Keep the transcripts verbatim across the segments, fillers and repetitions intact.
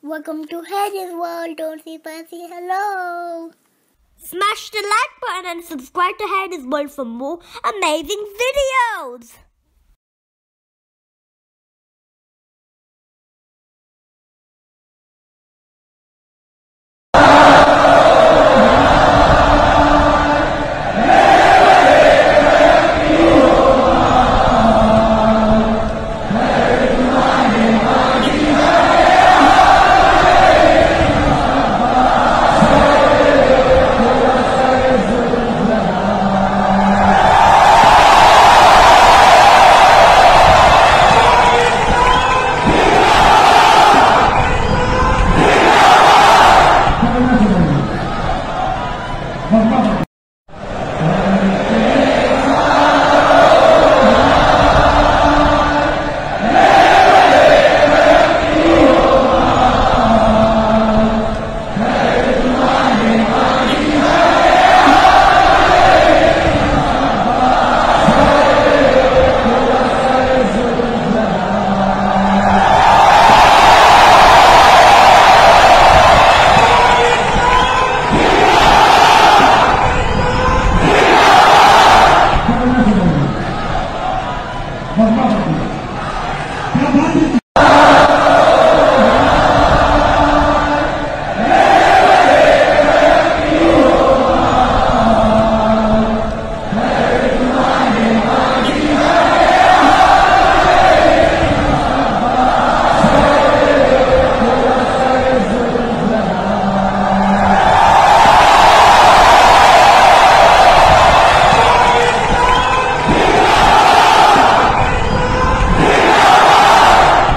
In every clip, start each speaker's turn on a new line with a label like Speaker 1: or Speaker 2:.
Speaker 1: Welcome to Haider's world. Don't say fancy hello.
Speaker 2: Smash the like button and subscribe to Haider's world for more amazing videos.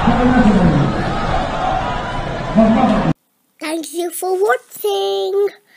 Speaker 1: Thank you for watching.